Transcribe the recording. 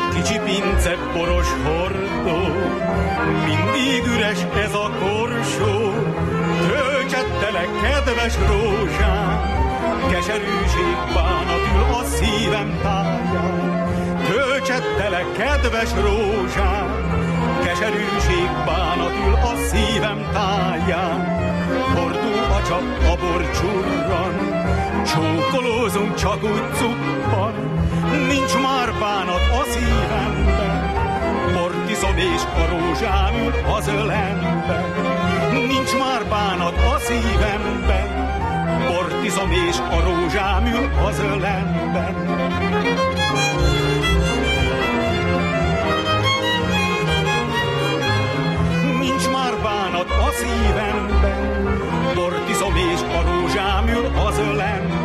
kicsi pince boros hordó, mindig üres ez a korsó. Töltsettelek, kedves rózsám, keserűség bánat ül a szívem táján. Töltsettelek, kedves rózsám, keserűség bánat ül a szívem táján. Hordó a csap, a bor csurran, csókolózunk csak úgy cuppan. Nincs már bánat a szívemben, bort iszom és a rózsám ül az ölemben. Nincs már bánat a szívemben, bort iszom és a rózsám ül az ölemben. Nincs már bánat a szívemben, bort iszom és a rózsám ül az ölemben.